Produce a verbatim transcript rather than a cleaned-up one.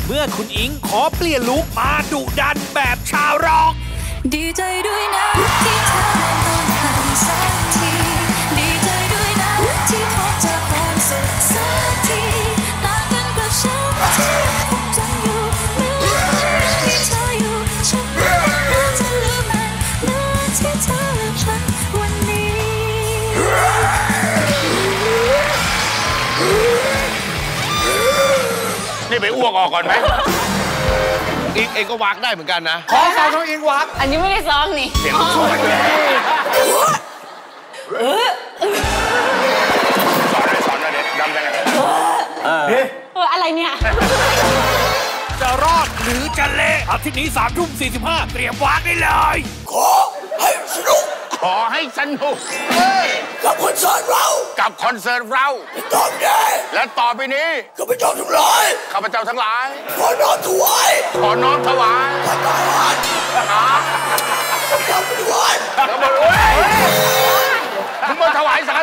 เมื่อคุณอิงขอเปลี่ยนลุคมาดุดันแบบชาวร็อกดีใจด้วยนะที่เธอมองผ่านสักทีดีใจด้วยนะที่พบเจอความสุขสักทีต่างกันกับฉันที่คงจำอยู่เมื่อที่เธออยู่ฉันไม่อาจจะลืมมันเมื่อที่เธอลืมฉันวันนี้นี่ไปอ้วกออกก่อนไหมอิงเองก็วักได้เหมือนกันนะขอฟังน้องอิงวักอันนี้ไม่ได้ซ้อมนี่เสียงสวยเลยสอนเลยสอนเลยเด็ดดำยังไงเอออะไรเนี่ยจะรอดหรือจะเละอาทิตย์นี้สามทุ่มสี่สิบห้าเตรียมวางได้เลยขอให้สนุกขอให้สนุกกับคอนเสิร์ตเรากับคอนเสิร์ตเราตอนนี้และต่อไปนี้ข้าพเจ้าทั้งหลายข้าพเจ้าทั้งหลายขอน้อมถวายขอน้อมถวายพระทหารทหารข้าพเจ้าถวายข้าพเจ้ามึงมาถวายสั